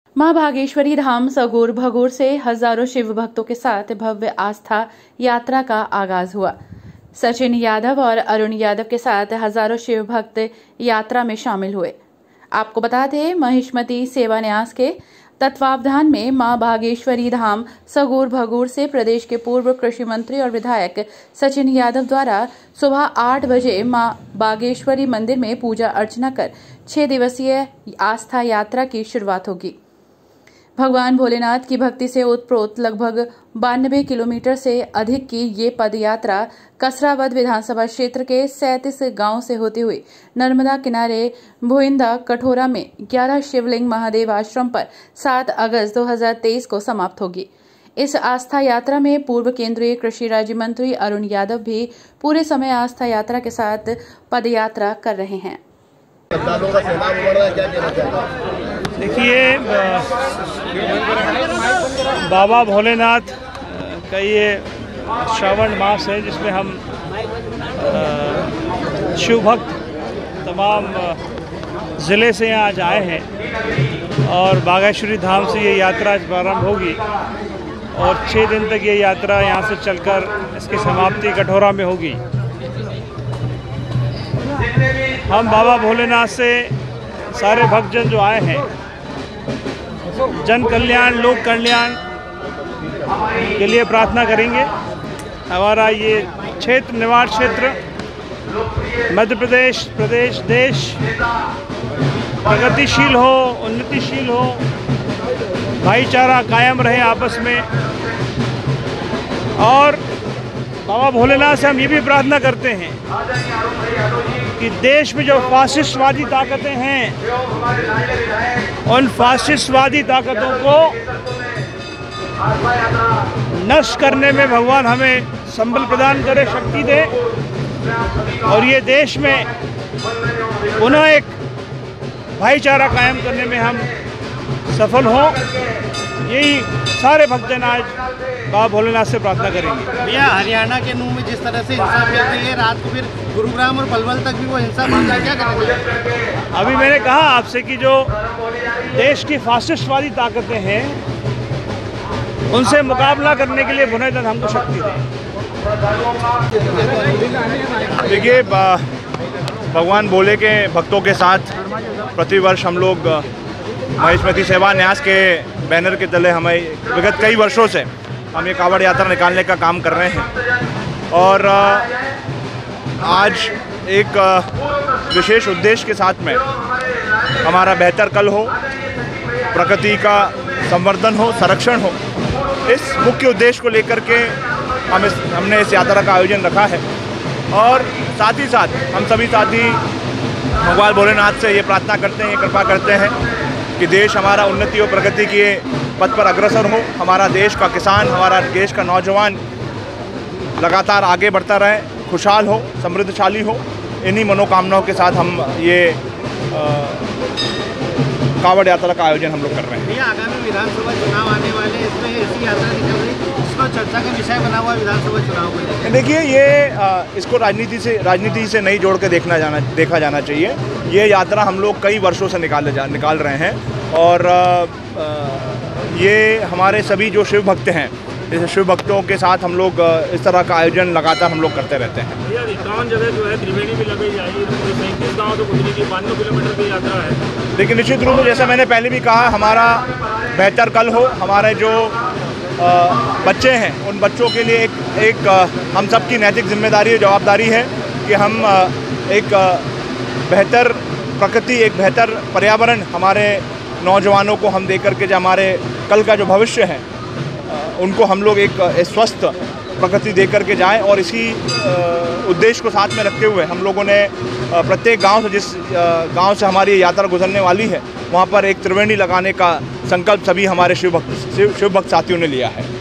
मां बागेश्वरी धाम सगोर भगोर से हजारों शिव भक्तों के साथ भव्य आस्था यात्रा का आगाज हुआ। सचिन यादव और अरुण यादव के साथ हजारों शिव भक्त यात्रा में शामिल हुए। आपको बता दें, महिष्मती सेवा न्यास के तत्वावधान में मां बागेश्वरी धाम सगोर भगोर से प्रदेश के पूर्व कृषि मंत्री और विधायक सचिन यादव द्वारा सुबह 8 बजे मां बागेश्वरी मंदिर में पूजा अर्चना कर 6 दिवसीय आस्था यात्रा की शुरुआत होगी। भगवान भोलेनाथ की भक्ति से ओतप्रोत लगभग 92 किलोमीटर से अधिक की ये पद यात्रा कसरावद विधानसभा क्षेत्र के 37 गांव से होती हुई नर्मदा किनारे भोइंदा कठोरा में 11 शिवलिंग महादेव आश्रम पर 7 अगस्त 2023 को समाप्त होगी। इस आस्था यात्रा में पूर्व केंद्रीय कृषि राज्य मंत्री अरुण यादव भी पूरे समय आस्था यात्रा के साथ पद यात्रा कर रहे हैं। देखिए, बाबा भोलेनाथ का ये श्रावण मास है जिसमें हम शिव भक्त तमाम ज़िले से यहाँ आज आए हैं और बागेश्वरी धाम से ये यात्रा आज प्रारंभ होगी और 6 दिन तक ये यात्रा यहाँ से चलकर इसकी समाप्ति कठोरा में होगी। हम बाबा भोलेनाथ से सारे भक्तजन जो आए हैं जन कल्याण लोक कल्याण के लिए प्रार्थना करेंगे। हमारा ये क्षेत्र निवास क्षेत्र मध्य प्रदेश देश प्रगतिशील हो, उन्नतिशील हो, भाईचारा कायम रहे आपस में। और बाबा भोलेनाथ से हम ये भी प्रार्थना करते हैं कि देश में जो फासिस्टवादी ताकतें हैं उन फासिस्टवादी ताकतों को नष्ट करने में भगवान हमें संबल प्रदान करे, शक्ति दे और ये देश में पुनः एक भाईचारा कायम करने में हम सफल हों। यही सारे भक्तजन आज बाबा भोलेनाथ से प्रार्थना करेंगे। भैया, हरियाणा के नूह में जिस तरह से हिंसा फैल रही है, रात को फिर गुरुग्राम और पलवल तक भी वो हिंसा बढ़ क्या करेंगे? अभी मैंने कहा आपसे कि जो देश की फासिस्टवादी ताकतें हैं उनसे मुकाबला करने के लिए बुनियाद हमको शक्ति दें। देखिए, भगवान भोले के भक्तों के साथ प्रतिवर्ष हम लोग महिष्मती सेवा न्यास के बैनर के तले हमें विगत कई वर्षों से हम ये कावड़ यात्रा निकालने का काम कर रहे हैं और आज एक विशेष उद्देश्य के साथ में हमारा बेहतर कल हो, प्रकृति का संवर्धन हो, संरक्षण हो, इस मुख्य उद्देश्य को लेकर के हमने इस यात्रा का आयोजन रखा है। और साथ ही साथ हम सभी साथी भगवान भोलेनाथ से ये प्रार्थना करते हैं, कृपा करते हैं कि देश हमारा उन्नति और प्रगति के पथ पर अग्रसर हो, हमारा देश का किसान, हमारा देश का नौजवान लगातार आगे बढ़ता रहे, खुशहाल हो, समृद्धशाली हो। इन्हीं मनोकामनाओं के साथ हम ये कावड़ यात्रा का आयोजन हम लोग कर रहे हैं। भैया, आगामी विधानसभा चुनाव आने वाले, इसमें ऐसी यात्रा निकल रही, इसको चर्चा का विषय बना हुआ विधानसभा चुनाव को। देखिए, ये इसको राजनीति से नहीं जोड़ के देखा जाना चाहिए। ये यात्रा हम लोग कई वर्षों से निकाल रहे हैं और ये हमारे सभी जो शिव भक्त हैं, जैसे शिव भक्तों के साथ हम लोग इस तरह का आयोजन लगातार हम लोग करते रहते हैं। जगह जो है त्रिवेणी भी लगाई जाएगी, 35 गाँव तो गुजरी की 92 किलोमीटर की यात्रा है। लेकिन निश्चित रूप से जैसा मैंने पहले भी कहा, हमारा बेहतर कल हो, हमारे जो बच्चे हैं उन बच्चों के लिए एक हम सब की नैतिक जिम्मेदारी और जवाबदारी है कि हम एक बेहतर प्रकृति, एक बेहतर पर्यावरण हमारे नौजवानों को हम दे करके जो हमारे कल का जो भविष्य है उनको हम लोग एक स्वस्थ प्रकृति दे करके जाएं। और इसी उद्देश्य को साथ में रखते हुए हम लोगों ने प्रत्येक गांव से, जिस गांव से हमारी यात्रा गुजरने वाली है, वहां पर एक त्रिवेणी लगाने का संकल्प सभी हमारे शिव भक्त साथियों ने लिया है।